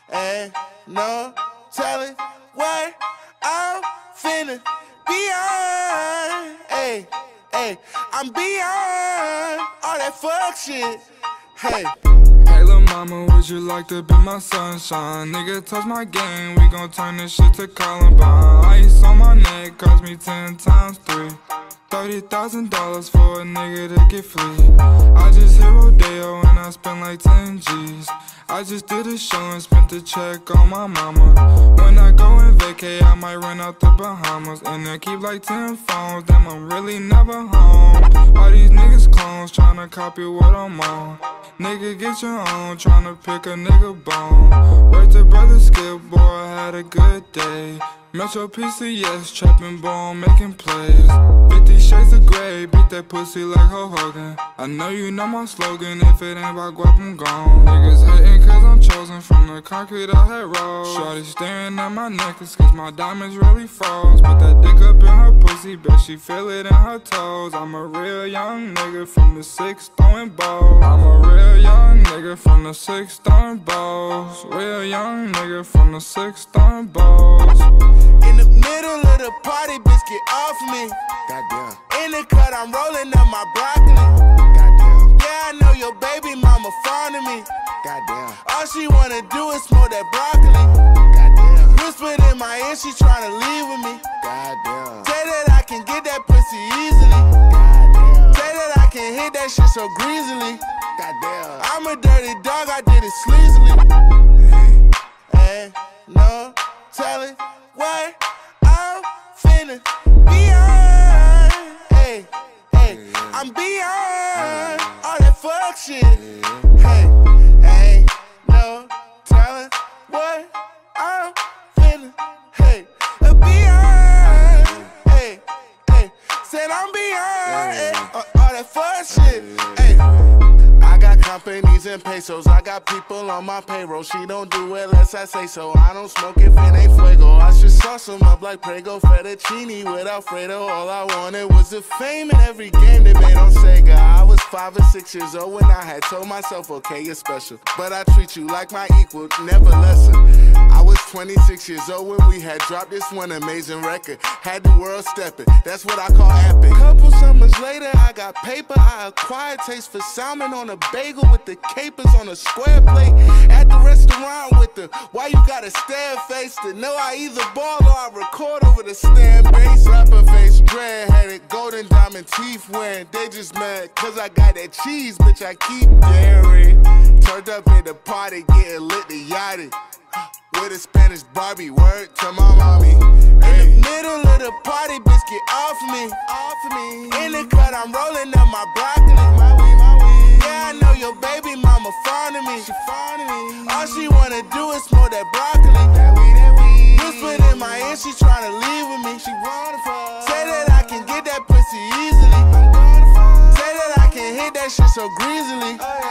Ain't no telling what I'm finna be on. Hey, hey, I'm beyond all that fuck shit. Hey. Hey lil' mama, would you like to be my sunshine? Nigga, touch my game, we gon' turn this shit to Columbine. Ice on my neck cost me 10 times 3. $30,000 for a nigga to get free. I just hit Rodeo and I spent like 10 G's. I just did a show and spent the check on my mama. When I go and vacay, I might run out the Bahamas. And I keep like 10 phones, damn I'm really never home. All these niggas clones tryna copy what I'm on. Nigga get your own, tryna pick a nigga bone. Word to brother Skip, boy I had a good day. Metro PCS, trapping ball, making plays. 50 shades of gray, beat that pussy like Hulk Hogan. I know you know my slogan, if it ain't about guap, I'm gone. Niggas hating cause I'm chosen from the concrete I had rolled. Shorty staring at my necklace cause my diamonds really froze. Put that dick up in her pussy, bet she feel it in her toes. I'm a real young nigga from the 6 throwing balls. I'm a real young nigga from the 6 throwing balls. Real young nigga from the 6 throwing balls. In the middle of the party, bitch, get off me. Goddamn. In the cut, I'm rolling up my broccoli. Goddamn. Yeah, I know your baby mama fond of me. Goddamn. All she wanna do is smoke that broccoli. Goddamn. Whispered in my ear, she tryna leave with me. Goddamn. Say that I can get that pussy easily. Goddamn. Say that I can hit that shit so greasily. Goddamn. I'm a dirty dog, I did it sleazily. Hey, no telling what I'm finna be on. Hey, hey, I'm beyond all that fuck shit. Hey, ain't no telling what I'm finna, hey, be on. Hey, hey, said I'm beyond all that fuck shit. Hey. I got companies and pesos, I got people on my payroll. She don't do it unless I say so. I don't smoke if it ain't fuego. I should sauce them up like Prego, fettuccine with Alfredo. All I wanted was the fame in every game they made on Sega. I was 5 or 6 years old when I had told myself, okay, you're special, but I treat you like my equal, never lesser. I was 26 years old when we had dropped this one amazing record. Had the world stepping, that's what I call epic. Couple summers later, I got paper. I acquired taste for salmon on a bagel with the capers on a square plate. At the restaurant with the why you gotta stare face to know I either ball or I record over the stand bass. Rapper face, dread-headed, golden diamond teeth wearing. They just mad cause I got that cheese, bitch, I keep daring. Turned up at the party, getting lit to yachty. With a Spanish Barbie, word to my mommy. In the middle of the party, bitch, get off me. In the cut, I'm rolling up my broccoli. Yeah, I know your baby mama fond of me. All she wanna do is smoke that broccoli. Whispered in my ear, she tryna leave with me. Say that I can get that pussy easily. Say that I can hit that shit so greasily.